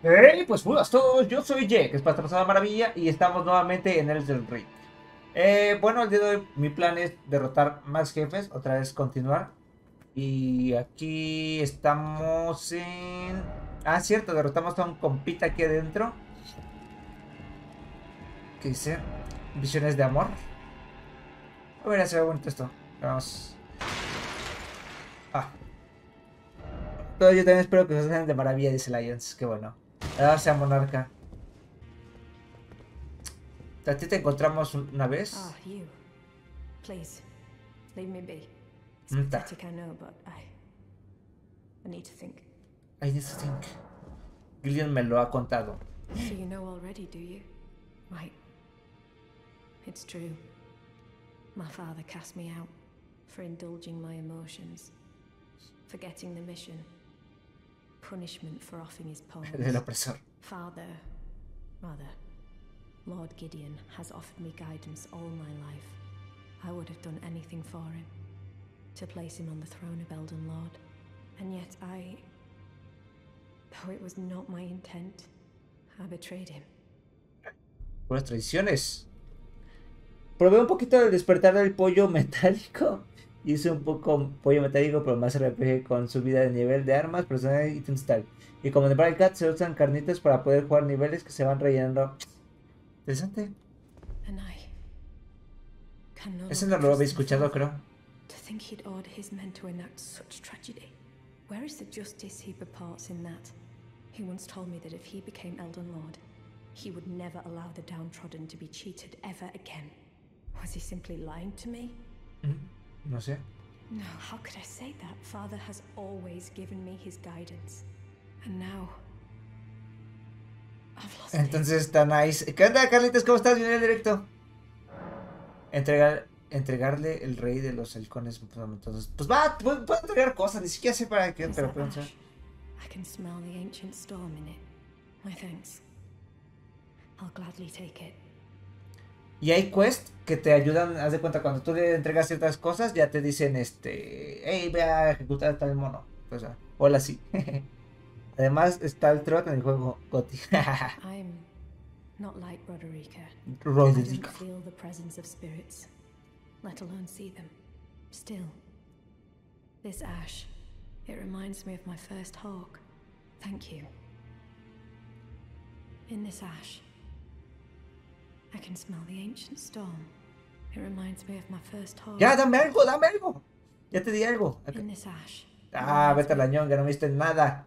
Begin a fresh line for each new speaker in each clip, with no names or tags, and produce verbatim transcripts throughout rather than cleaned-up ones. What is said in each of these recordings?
Hey, pues buenas a todos, yo soy Jack, es Pastor Maravilla y estamos nuevamente en el del Ring. Eh, bueno, el día de hoy mi plan es derrotar más jefes, otra vez continuar. Y aquí estamos en... Ah, cierto, derrotamos a un compita aquí adentro. Que dice, visiones de amor. A ver, se ve bonito esto. Vamos. Ah, pero yo también espero que se hacen de maravilla, dice Lions, qué bueno. A sea monarca. ¿A ti te encontramos una vez?
Ah, you. Please, leave me be. It's
Mm, ta.
pathetic, I know, but I... I need to think.
I need to think. Gillian me lo ha contado.
So you know already, do you? Right. It's true. My father cast me out for indulging my emotions, forgetting the mission, punishment for offing his
El
pawns.
opresor.
Father, rather, Lord Gideon has offered me guidance all my life. I would have done anything for him, to place him on the throne of Elden Lord. And yet I... Though it was not my intent, I betrayed him.
Puras traiciones. Probé un poquito del despertar del pollo metálico. Hice un poco pollo metálico, pero más R P G con subida de nivel de armas, personajes y ítems tal. Y como en Brawl Cat se usan carnitas para poder jugar niveles que se van rellenando. Interesante.
And I can no
Ese
longer
no lo había
trust my
escuchado,
father.
creo.
To think he'd order his men to enact such tragedy. Where is the justice he purports in that? He once told me that if he became Elden Lord, he would never allow the downtrodden to be cheated ever again. Was he simply lying to me?
Mm, no sé.
No, how could I say that? Father has always given me his guidance. And now... I've lost it.
Entonces está nice. ¿Qué onda, Carlitos? ¿Cómo estás? Bien en el directo. Entregar, entregarle el rey de los halcones. Entonces, pues va, puedo, puedo entregar cosas. Ni siquiera sé para qué,
Is
pero
that
puedo hacer.
ash? I can smell the ancient storm in it. My thanks. I'll gladly take it.
Y hay quests que te ayudan, haz de cuenta, cuando tú le entregas ciertas cosas, ya te dicen, este, hey, ve a ejecutar tal mono. O sea, hola, sí. Además, está el trot en el juego Goti.
I'm not like Roderica. I
Roderica.
don't feel the presence of spirits, let alone see them. Still, this ash, it reminds me of my first hawk. Thank you. In this ash, I can smell the ancient storm. It reminds me of my first hawk.
Ya, dame algo, dame algo. Ya te di algo. Acá.
In this ash.
Ah, vete a la ñonga, no me diste nada.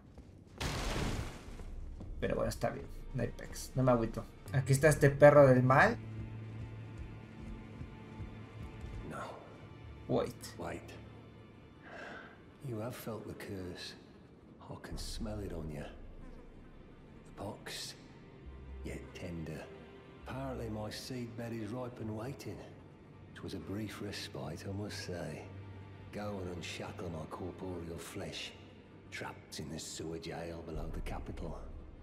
Pero bueno, está bien. No hay pex, no me agüito. Aquí está este perro del mal.
No.
Wait.
Wait. You have felt the curse. I can smell it on you. The pox, yet tender. Apparently my seedbed is ripe and waiting. 'Twas a brief respite, I must say. Go and unshackle my corporeal flesh, trapped in the sewer jail below the capital.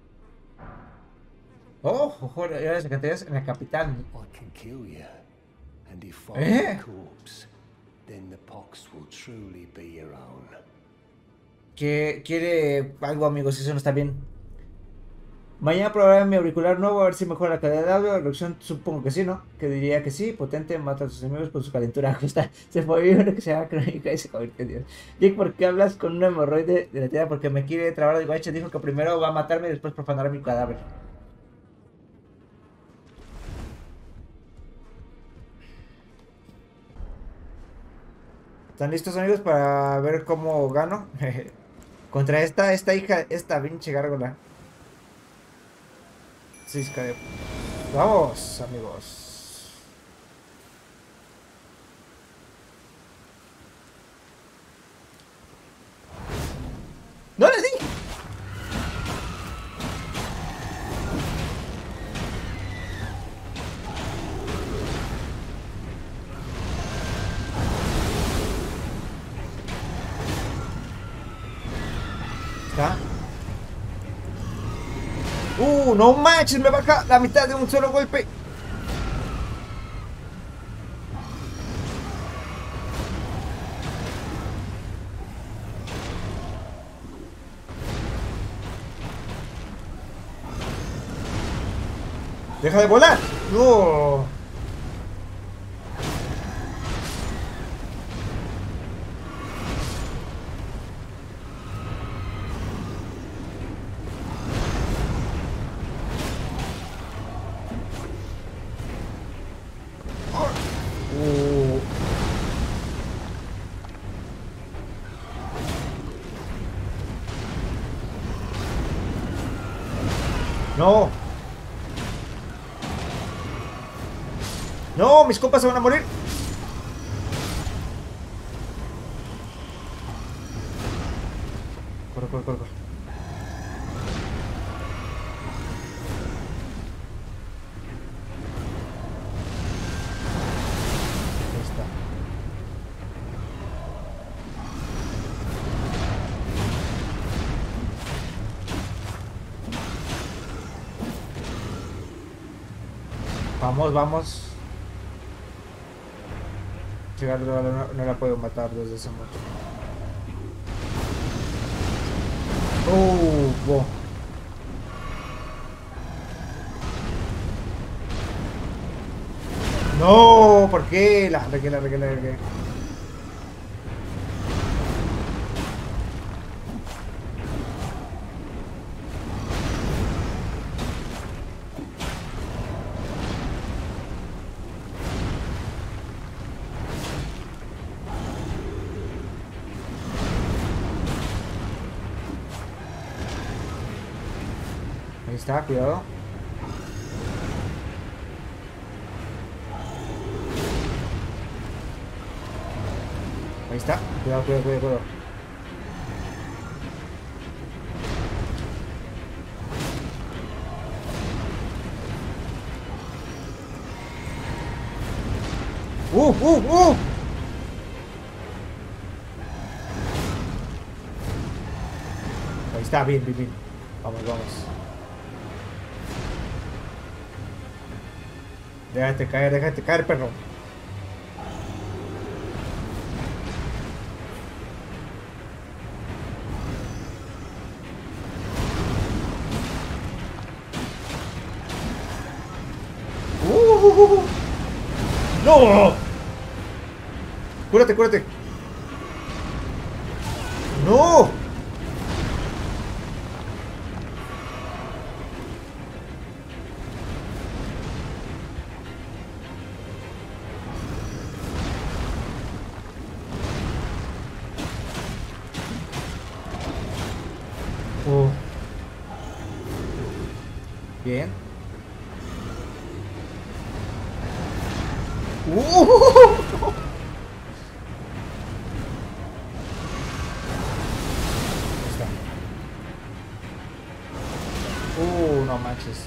Oh, ojo, ya las secretarías en la capital.
I can kill you, and if I
Eh?
the corpse, then the pox will truly be your own.
Que quiere algo, amigos, eso no está bien. Mañana probaré mi auricular nuevo a ver si mejora la calidad de audio. La reacción supongo que sí, ¿no? Que diría que sí. Potente, mata a sus enemigos con su calentura justa. Se fue uno que se llama crónica y se convirtió en Dios. Jake, ¿por qué hablas con un hemorroide de la tierra? Porque me quiere trabar de guache. Dijo que primero va a matarme y después profanar mi cadáver. ¿Están listos, amigos, para ver cómo gano? Contra esta, esta hija, esta pinche gárgola. Sí, cae. Vamos, amigos. ¡No le di! ¿Está? ¡Uh! ¡No manches! Me baja la mitad de un solo golpe. ¡Deja de volar! ¡No! Uh. No. No, mis compas se van a morir. Corre, corre, corre, corre. Ahí está. Vamos, vamos. Llegar, no, no, no la puedo matar desde esa moto. Oh, wow. No, ¿por qué? La regué, la regué, la regué. Ahí está, cuidado. Ahí está, cuidado, cuidado, cuidado, cuidado. ¡Uh, uh, uh! Ahí está, bien, bien, bien. Vamos, vamos. Déjate caer, déjate caer, perro. Uh, uh, uh, uh. ¡No! ¡Cúrate, cúrate! ¡No! Oh. Bien. Uh. Está. Uh, no manches.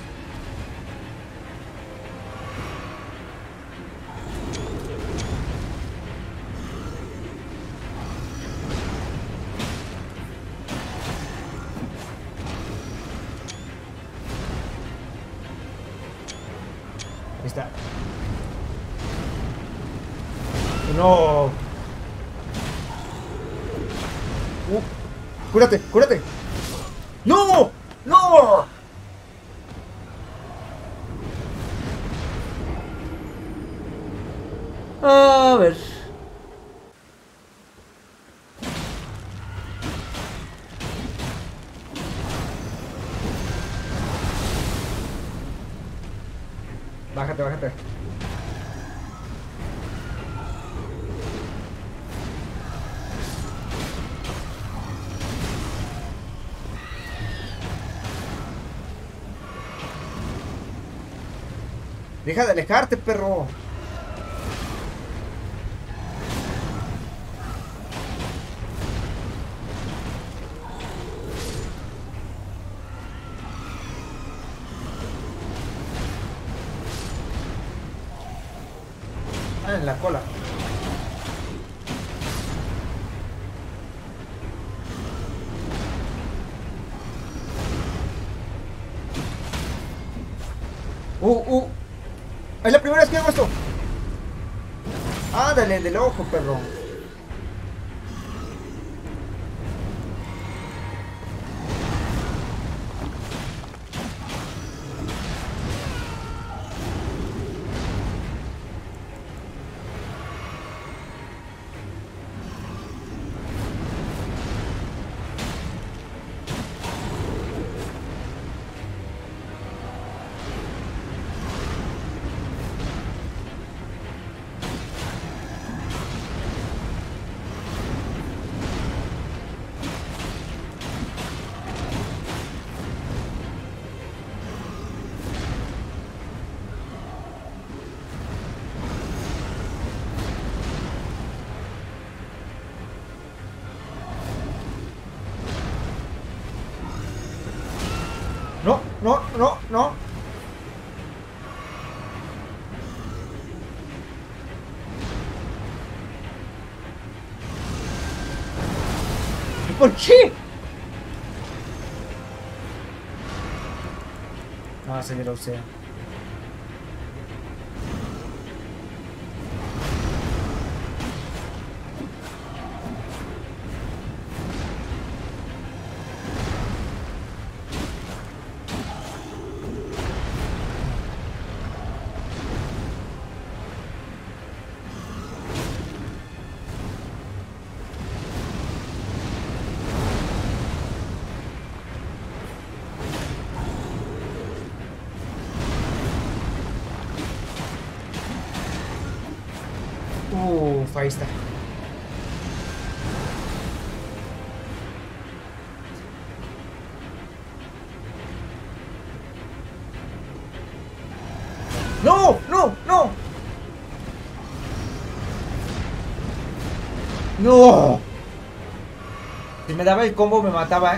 Ahí está. No. Uh, cúrate, cúrate. No, no. A ver. Bájate, bájate. Deja de alejarte, perro. Ah, en la cola. Uh, uh. Es la primera vez que hago esto. Ándale, del ojo, perro. No, no, no, no. ¿Por qué? No, se lo usé. Uf, ahí está. ¡No! ¡No! ¡No! ¡No! Si me daba el combo me mataba, ¿eh?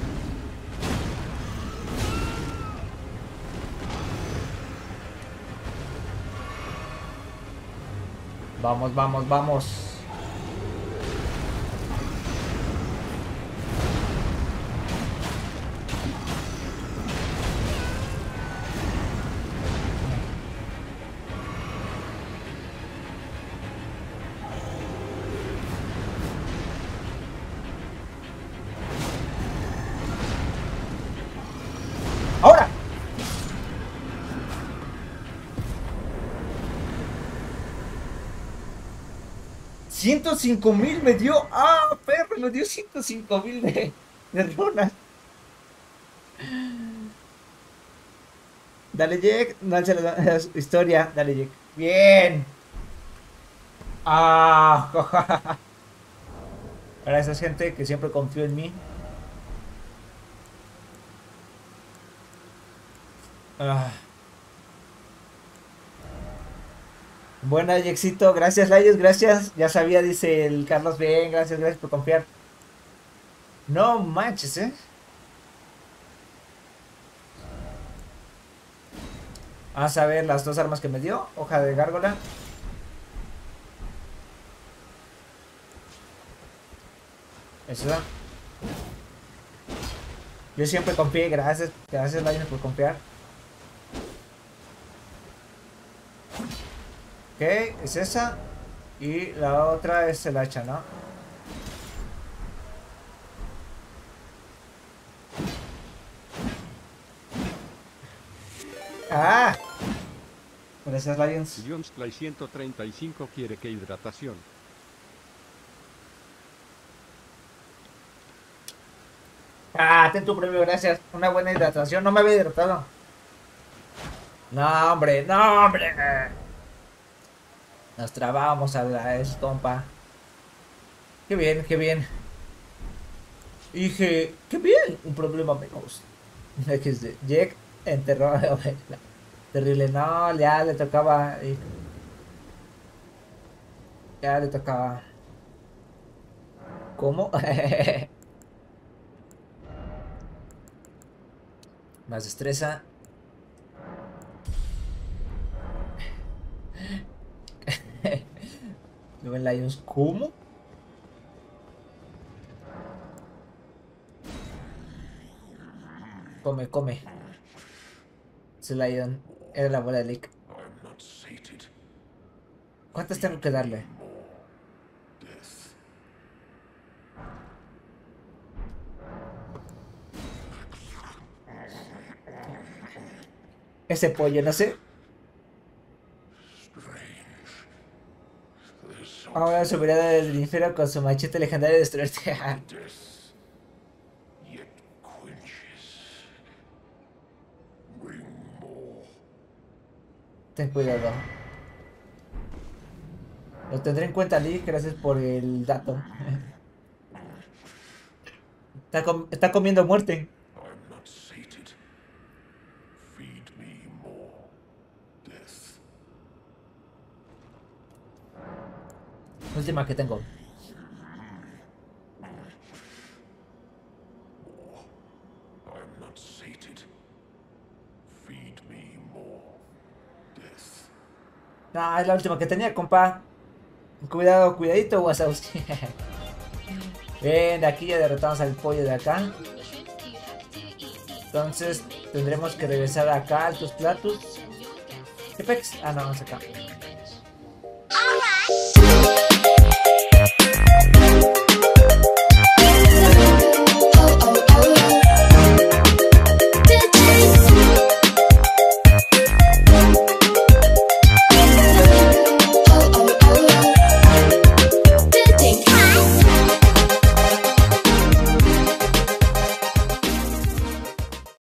Vamos, vamos, vamos. ¡Ahora! ciento cinco mil me dio. ¡Ah, perro! Me dio ciento cinco mil de, de runas. Dale, Jack. Lance la, la historia. Dale, Jack. Bien. Ah. Gracias, gente, que siempre confió en mí. Ah. Buena, Jackcito. Gracias, Layos. Gracias. Ya sabía, dice el Carlos. Bien, gracias, gracias por confiar. No manches, eh. Vamos a ver las dos armas que me dio. Hoja de gárgola. Esa. Yo siempre confié. Gracias. Gracias, Layos, por confiar. Ok, es esa. Y la otra es el hacha, ¿no? ¡Ah! Gracias, Lions.
Jonesplay ciento treinta y cinco quiere que hidratación.
Ah, ten tu premio, gracias. Una buena hidratación. No me había hidratado. No, hombre, no, hombre. Nos trabamos a la estompa. Qué bien, qué bien. Y dije, qué bien, un problema menos. Jack enterró a la abuela. Terrible, no, ya le tocaba. Ya le tocaba. ¿Cómo? Más destreza. Luego en Lions, ¿cómo? Come, come. Ese Lion era la bola de Lick. ¿Cuántas tengo que darle? Ese pollo, no sé. Ahora subirá del infierno con su machete legendario de destruirte. Ten cuidado. Lo tendré en cuenta, Lee. Gracias por el dato. Está, com está comiendo muerte. Última que tengo. No, es la última que tenía, compa. Cuidado, cuidadito, Wazowski. Bien, de aquí ya derrotamos al pollo de acá. Entonces tendremos que regresar acá a Altus Platus. ¿Qué pex? Ah, no, vamos acá.